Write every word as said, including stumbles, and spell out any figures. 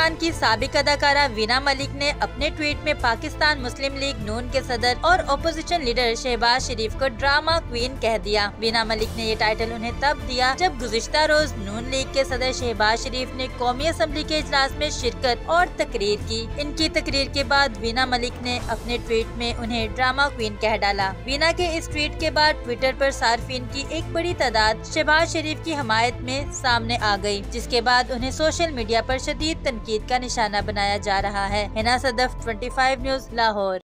पाकिस्तान की साबिक अदाकारा वीना मलिक ने अपने ट्वीट में पाकिस्तान मुस्लिम लीग नून के सदर और ओपोजिशन लीडर शहबाज शरीफ को ड्रामा क्वीन कह दिया। वीना मलिक ने ये टाइटल उन्हें तब दिया जब गुज़िश्ता रोज नून लीग के सदर शहबाज शरीफ ने कौमी असम्बली के इजलास में शिरकत और तकरीर की। इनकी तकरीर के बाद वीना मलिक ने अपने ट्वीट में उन्हें ड्रामा क्वीन कह डाला। वीना के इस ट्वीट के बाद ट्विटर पर सार्फिन की एक बड़ी तादाद शहबाज शरीफ की हमायत में सामने आ गई, जिसके बाद उन्हें सोशल मीडिया पर शदीद तनकीद का निशाना बनाया जा रहा है। हिना सदफ, पच्चीस न्यूज़, लाहौर।